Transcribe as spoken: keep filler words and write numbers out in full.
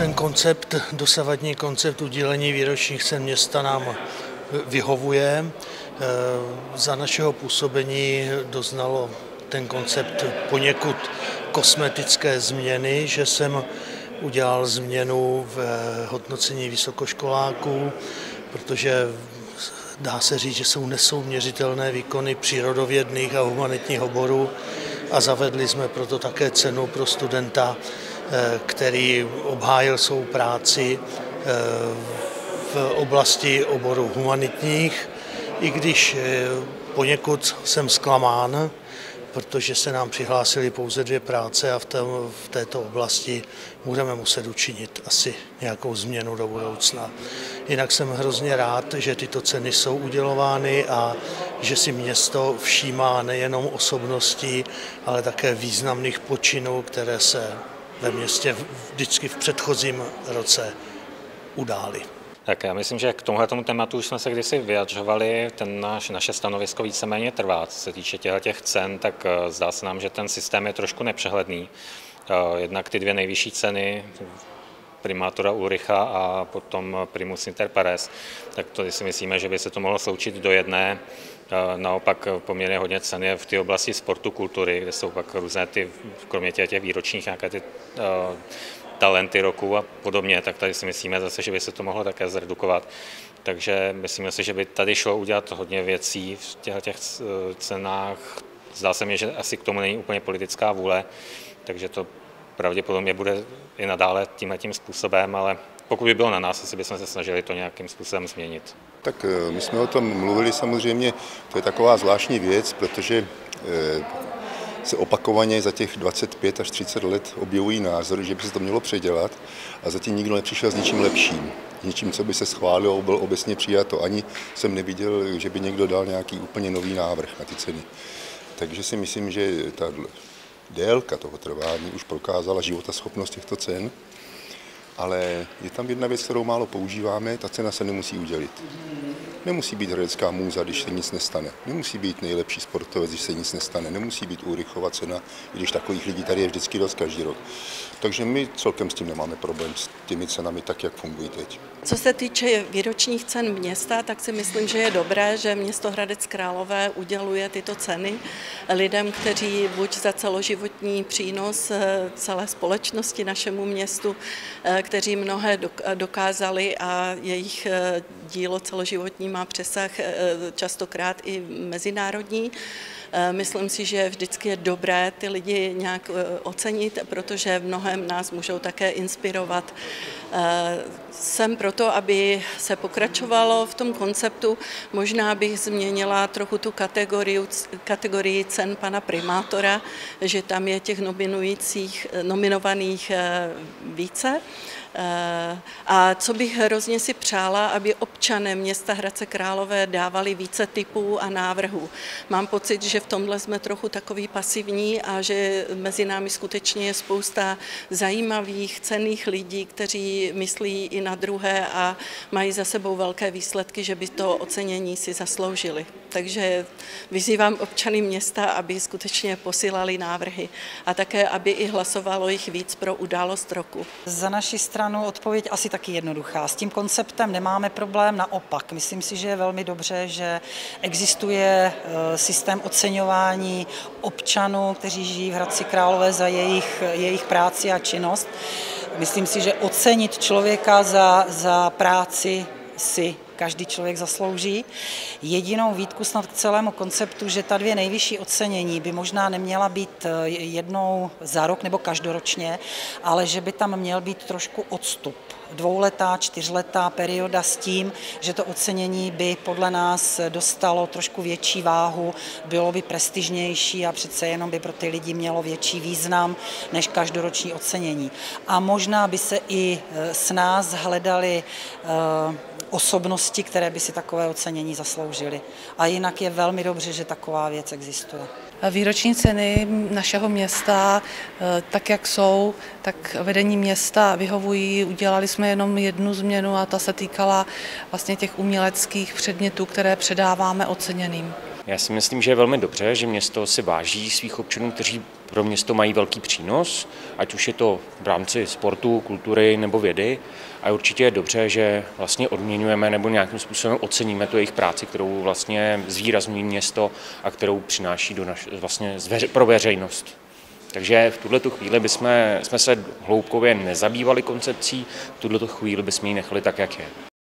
ten koncept, dosavadní koncept udělení výročních cen města nám vyhovuje. Za našeho působení doznalo ten koncept poněkud kosmetické změny, že jsem udělal změnu v hodnocení vysokoškoláků, protože dá se říct, že jsou nesouměřitelné výkony přírodovědných a humanitních oborů a zavedli jsme proto také cenu pro studenta, který obhájil svou práci v oblasti oborů humanitních, i když poněkud jsem zklamán, protože se nám přihlásily pouze dvě práce a v, té, v této oblasti budeme muset učinit asi nějakou změnu do budoucna. Jinak jsem hrozně rád, že tyto ceny jsou udělovány a že si město všímá nejenom osobností, ale také významných počinů, které se ve městě vždycky v předchozím roce udály. Tak já myslím, že k tomuto tématu už jsme se kdysi vyjadřovali, ten naš, naše stanovisko víceméně trvá. Co se týče těch cen, tak zdá se nám, že ten systém je trošku nepřehledný. Jednak ty dvě nejvyšší ceny, primátora Ulricha a potom primus inter pares, tak to si myslíme, že by se to mohlo sloučit do jedné. Naopak poměrně hodně cen je v té oblasti sportu, kultury, kde jsou pak různé ty, kromě těch, těch výročních nějaké ty uh, talenty roku a podobně, tak tady si myslíme zase, že by se to mohlo také zredukovat. Takže myslíme si, že by tady šlo udělat hodně věcí v těch, těch cenách. Zdá se mi, že asi k tomu není úplně politická vůle, takže to pravděpodobně bude i nadále tímhletím způsobem, ale pokud by bylo na nás, asi bychom se snažili to nějakým způsobem změnit. Tak my jsme o tom mluvili samozřejmě, to je taková zvláštní věc, protože se opakovaně za těch dvacet pět až třicet let objevují názory, že by se to mělo předělat a zatím nikdo nepřišel s ničím lepším. Ničím, co by se schválilo, byl obecně přijato. Ani jsem neviděl, že by někdo dal nějaký úplně nový návrh na ty ceny. Takže si myslím, že ta délka toho trvání už prokázala životaschopnost těchto cen, ale je tam jedna věc, kterou málo používáme, ta cena se nemusí udělit. Nemusí být herecká můza, když se nic nestane. Nemusí být nejlepší sportovec, když se nic nestane. Nemusí být Ulrichova cena, i když takových lidí tady je vždycky dost každý rok. Takže my celkem s tím nemáme problém s těmi cenami tak, jak fungují teď. Co se týče výročních cen města, tak si myslím, že je dobré, že město Hradec Králové uděluje tyto ceny lidem, kteří buď za celoživotní přínos celé společnosti našemu městu, kteří mnohé dokázali a jejich dílo celoživotní má přesah častokrát i mezinárodní. Myslím si, že vždycky je dobré ty lidi nějak ocenit, protože v mnohém nás můžou také inspirovat. Jsem proto, aby se pokračovalo v tom konceptu. Možná bych změnila trochu tu kategorii, kategorii cen pana primátora, že tam je těch nominujících, nominovaných více. A co bych hrozně si přála, aby občané města Hradce Králové dávali více tipů a návrhů. Mám pocit, že v tomhle jsme trochu takový pasivní a že mezi námi skutečně je spousta zajímavých, cenných lidí, kteří myslí i na druhé a mají za sebou velké výsledky, že by to ocenění si zasloužili. Takže vyzývám občany města, aby skutečně posílali návrhy a také, aby i hlasovalo jich víc pro událost roku. Za naši stranu odpověď asi taky jednoduchá. S tím konceptem nemáme problém, naopak. Myslím si, že je velmi dobře, že existuje systém oceňování občanů, kteří žijí v Hradci Králové za jejich, jejich práci a činnost. Myslím si, že ocenit člověka za, za práci si každý člověk zaslouží. Jedinou výtku snad k celému konceptu, že ta dvě nejvyšší ocenění by možná neměla být jednou za rok nebo každoročně, ale že by tam měl být trošku odstup. Dvouletá, čtyřletá perioda s tím, že to ocenění by podle nás dostalo trošku větší váhu, bylo by prestižnější a přece jenom by pro ty lidi mělo větší význam než každoroční ocenění. A možná by se i s nás hledali osobnosti, které by si takové ocenění zasloužily. A jinak je velmi dobře, že taková věc existuje. Výroční ceny našeho města, tak jak jsou, tak vedení města vyhovují. Udělali jsme jenom jednu změnu a ta se týkala vlastně těch uměleckých předmětů, které předáváme oceněným. Já si myslím, že je velmi dobře, že město si váží svých občanů, kteří pro město mají velký přínos, ať už je to v rámci sportu, kultury nebo vědy. A určitě je dobře, že vlastně odměňujeme nebo nějakým způsobem oceníme tu jejich práci, kterou vlastně zvýrazňují město a kterou přináší do naš, vlastně pro veřejnost. Takže v tuto chvíli bychom, jsme se hloubkově nezabývali koncepcí, v tuto chvíli bychom ji nechali tak, jak je.